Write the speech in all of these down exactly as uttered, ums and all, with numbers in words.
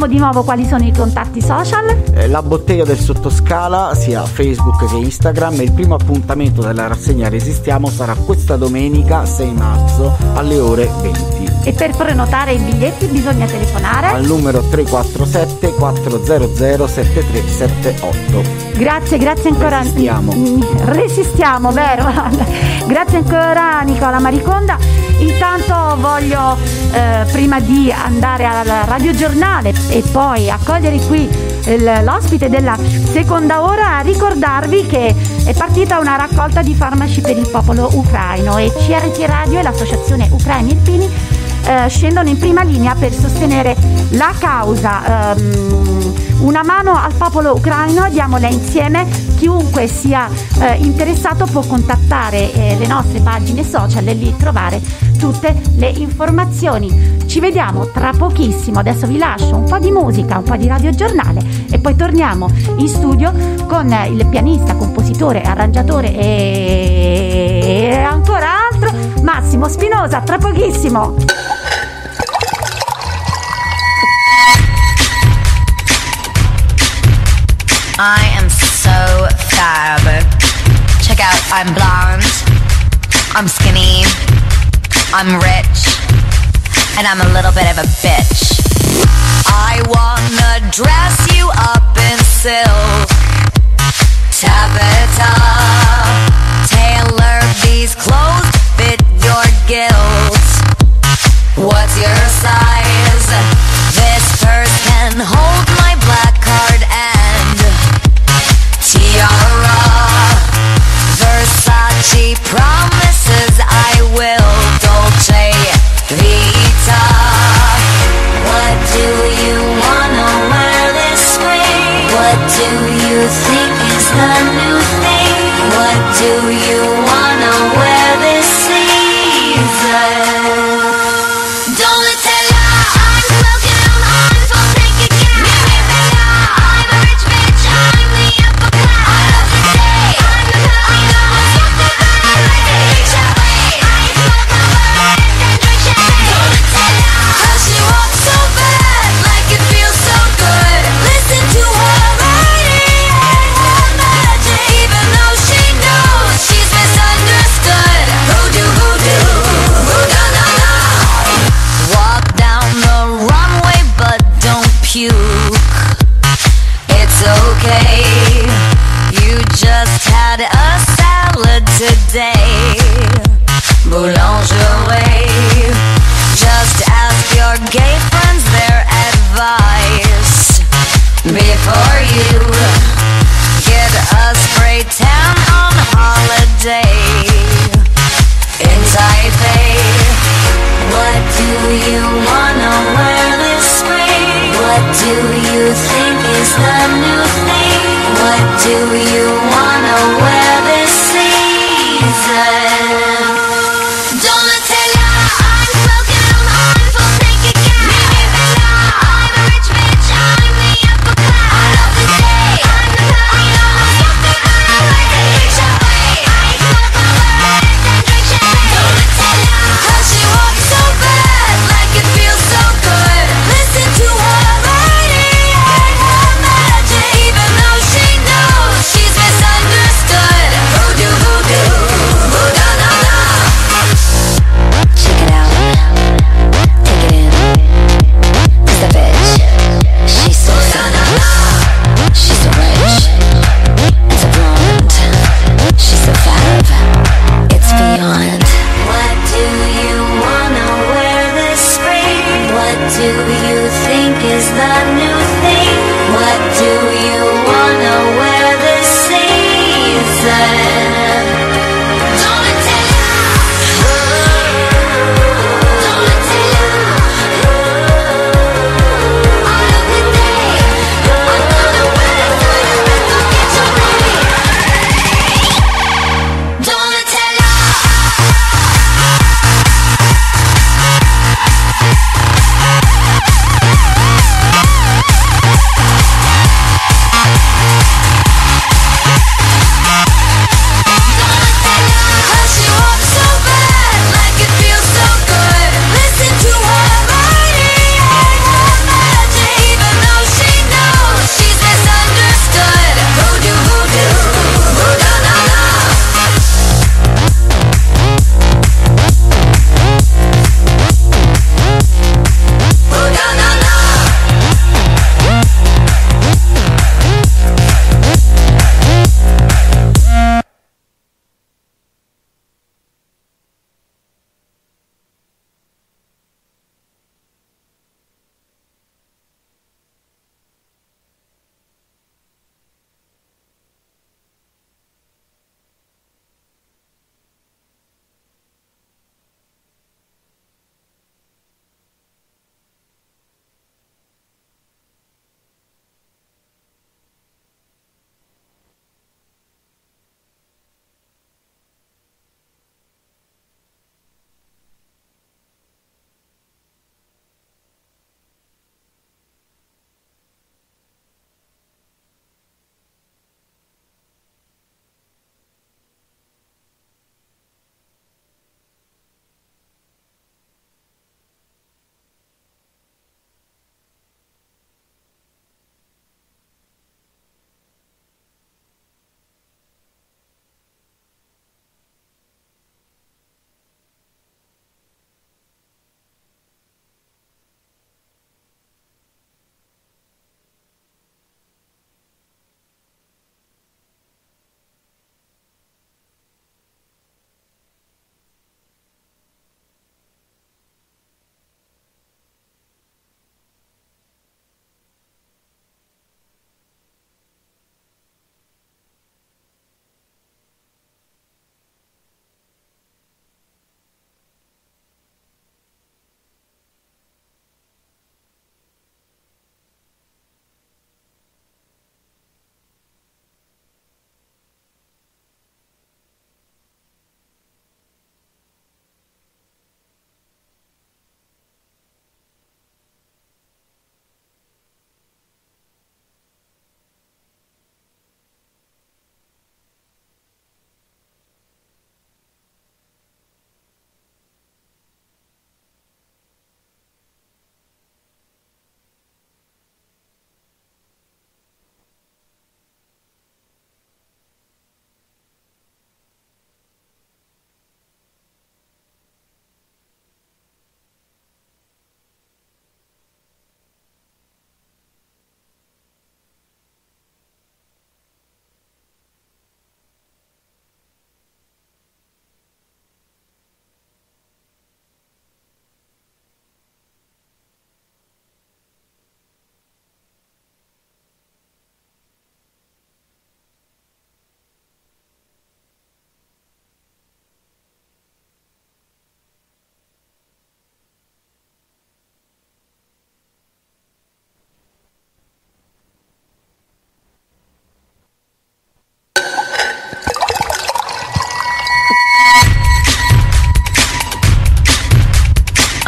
Di nuovo quali sono i contatti social? Eh, la bottega del Sottoscala, sia Facebook che Instagram, e il primo appuntamento della rassegna Resistiamo sarà questa domenica sei marzo alle ore venti. E per prenotare i biglietti bisogna telefonare al numero tre quattro sette quattro zero zero sette tre sette otto. Grazie, grazie ancora. Resistiamo. Resistiamo, vero? Grazie ancora Nicola Mariconda. Intanto voglio, eh, prima di andare al radiogiornale e poi accogliere qui il, l'ospite della seconda ora, ricordarvi che è partita una raccolta di farmaci per il popolo ucraino e C R T Radio e l'associazione Ucraini Irpini eh, scendono in prima linea per sostenere la causa. Ehm, una mano al popolo ucraino, diamola insieme. Chiunque sia eh, interessato può contattare eh, le nostre pagine social e lì trovare tutte le informazioni. Ci vediamo tra pochissimo, adesso vi lascio un po' di musica, un po' di radiogiornale e poi torniamo in studio con il pianista, compositore, arrangiatore e ancora altro Massimo Spinosa, tra pochissimo. I am so fab. Check out, I'm blonde, I'm skinny, I'm rich, and I'm a little bit of a bitch. I wanna dress you up in silk, taffeta, tailor these clothes to fit your guilt. What's your size? This purse can hold my black card and tiara. Versace promises I will Dolce Vita. What do you wanna wear this spring? What do you think is the new thing? What do you wanna wear this season? Today, boulangerie. Just ask your gay friends their advice before you get a spray tan on holiday in Taipei. What do you wanna wear this spring? What do you think is the new thing? What do you wanna wear this season?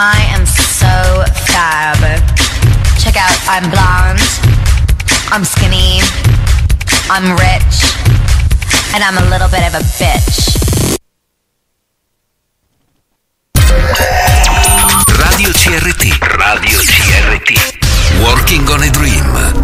I am so fab. Check out, I'm blonde, I'm skinny, I'm rich, and I'm a little bit of a bitch. Radio C R T, Radio C R T, Working on a Dream.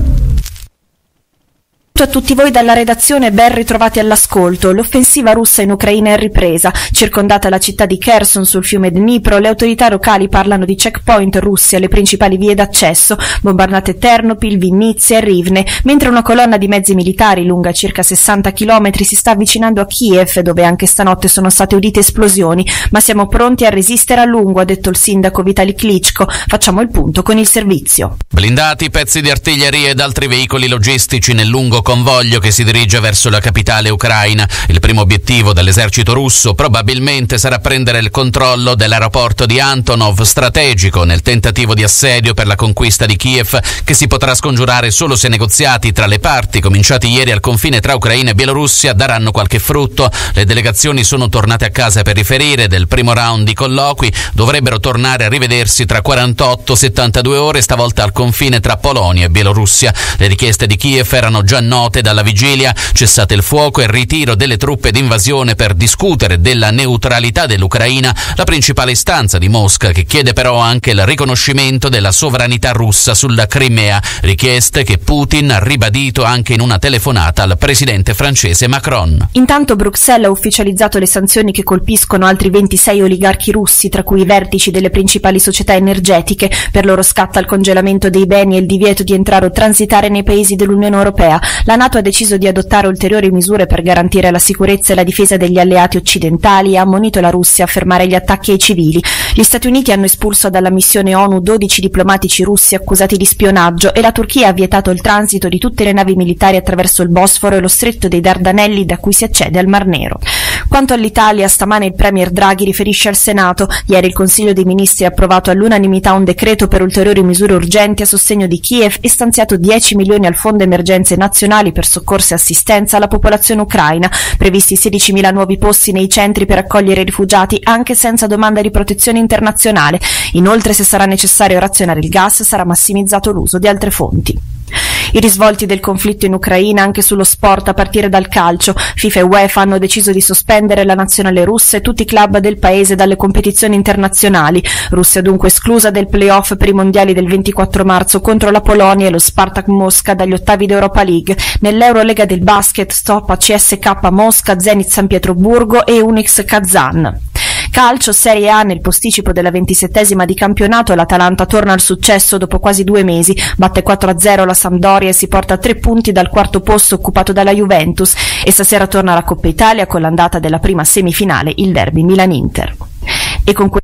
A tutti voi dalla redazione, ben ritrovati all'ascolto. L'offensiva russa in Ucraina è ripresa. Circondata la città di Kherson sul fiume Dnipro, le autorità locali parlano di checkpoint russi alle principali vie d'accesso, bombardate Ternopil, Vinnytsia e Rivne, mentre una colonna di mezzi militari lunga circa sessanta chilometri si sta avvicinando a Kiev, dove anche stanotte sono state udite esplosioni. Ma siamo pronti a resistere a lungo, ha detto il sindaco Vitali Klitschko. Facciamo il punto con il servizio. Blindati, pezzi di artiglieria ed altri veicoli logistici nel lungo convoglio che si dirige verso la capitale ucraina. Il primo obiettivo dell'esercito russo probabilmente sarà prendere il controllo dell'aeroporto di Antonov, strategico nel tentativo di assedio per la conquista di Kiev, che si potrà scongiurare solo se negoziati tra le parti cominciati ieri al confine tra Ucraina e Bielorussia daranno qualche frutto. Le delegazioni sono tornate a casa per riferire del primo round di colloqui. Dovrebbero tornare a rivedersi tra quarantotto settantadue ore, stavolta al confine tra Polonia e Bielorussia. Le richieste di Kiev erano già note dalla vigilia: cessate il fuoco e ritiro delle truppe d'invasione per discutere della neutralità dell'Ucraina, la principale istanza di Mosca, che chiede però anche il riconoscimento della sovranità russa sulla Crimea, richieste che Putin ha ribadito anche in una telefonata al presidente francese Macron. Intanto Bruxelles ha ufficializzato le sanzioni che colpiscono altri ventisei oligarchi russi, tra cui i vertici delle principali società energetiche. Per loro scatta il congelamento dei beni e il divieto di entrare o transitare nei paesi dell'Unione Europea. La NATO ha deciso di adottare ulteriori misure per garantire la sicurezza e la difesa degli alleati occidentali e ha ammonito la Russia a fermare gli attacchi ai civili. Gli Stati Uniti hanno espulso dalla missione ONU dodici diplomatici russi accusati di spionaggio e la Turchia ha vietato il transito di tutte le navi militari attraverso il Bosforo e lo stretto dei Dardanelli, da cui si accede al Mar Nero. Quanto all'Italia, stamane il premier Draghi riferisce al Senato. Ieri il Consiglio dei Ministri ha approvato all'unanimità un decreto per ulteriori misure urgenti a sostegno di Kiev e stanziato dieci milioni al Fondo Emergenze Nazionali per soccorso e assistenza alla popolazione ucraina, previsti sedicimila nuovi posti nei centri per accogliere i rifugiati anche senza domanda di protezione internazionale. Inoltre, se sarà necessario razionare il gas, sarà massimizzato l'uso di altre fonti. I risvolti del conflitto in Ucraina anche sullo sport, a partire dal calcio. FIFA e UEFA hanno deciso di sospendere la nazionale russa e tutti i club del paese dalle competizioni internazionali. Russia dunque esclusa del play-off per i mondiali del ventiquattro marzo contro la Polonia e lo Spartak Mosca dagli ottavi d'Europa League. Nell'Eurolega del basket stop a C S K Mosca, Zenit San Pietroburgo e Unix Kazan. Calcio, Serie A, nel posticipo della ventisettesima di campionato l'Atalanta torna al successo dopo quasi due mesi, batte quattro a zero la Sampdoria e si porta a tre punti dal quarto posto occupato dalla Juventus, e stasera torna la Coppa Italia con l'andata della prima semifinale, il derby Milan-Inter. E con que-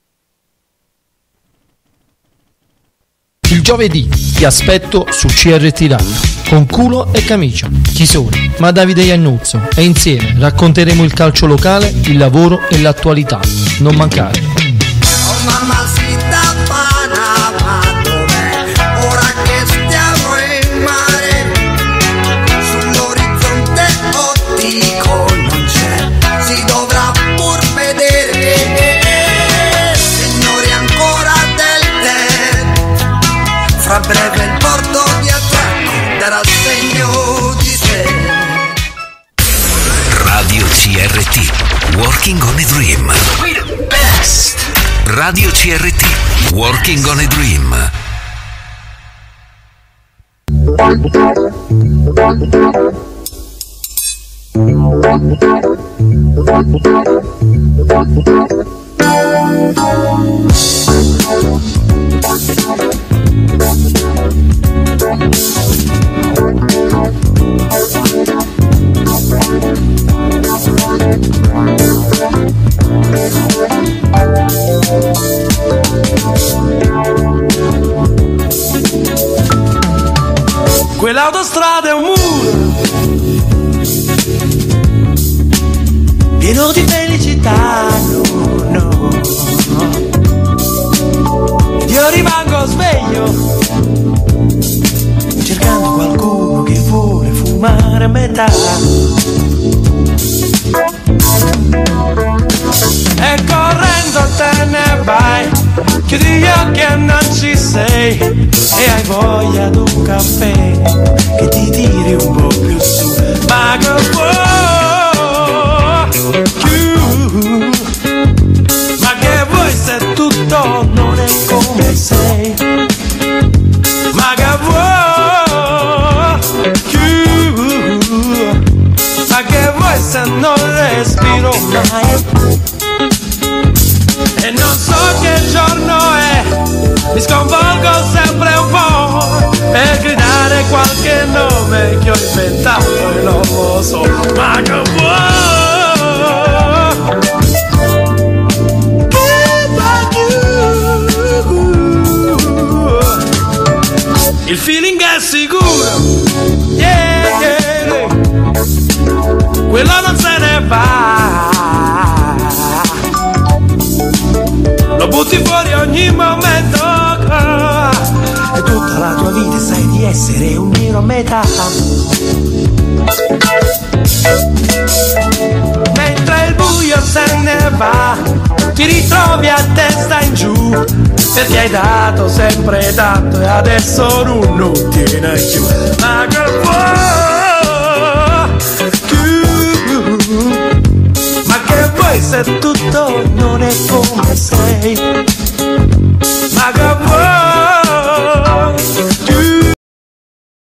Il giovedì ti aspetto su C R T Radio con culo e camicia. Chi sono? Ma Davide Iannuzzo, e insieme racconteremo il calcio locale, il lavoro e l'attualità. Non mancare. Oh mamacita Panama, dov'è? Ora che stiamo in mare, sull'orizzonte ottico non c'è, si dovrà pur vedere. Signori, ancora del tempo, fra breve il porto di attracco darà segno di sé. Radio C R T, Working on a Dream. We the best. Radio C R T, Working on a Dream. Quell'autostrada è un muro pieno di felicità, no, no. Ed io rimango sveglio cercando qualcuno che vuole fumare a metà. E correndo te ne vai chiudi gli occhi e non ci sei, e hai voglia di un caffè che ti tiri un po' più su, ma che vuoi più, ma che vuoi se tutto non è come sei, ma che vuoi più, ma che vuoi se non respiro mai. E non so che giorno è, mi sconvolgo sempre un po', per gridare qualche nome che ho inventato e non lo so, ma che vuoi? Il feeling è sicuro, yeah, yeah, quello non se ne va, lo butti fuori ogni momento, e tutta la tua vita sai di essere un giro a metà. Mentre il buio se ne va, ti ritrovi a testa in giù, perché hai dato sempre tanto e adesso non, non tiene più. Ma che vuoi tu? Ma che vuoi se tutto non è come sei? Ma che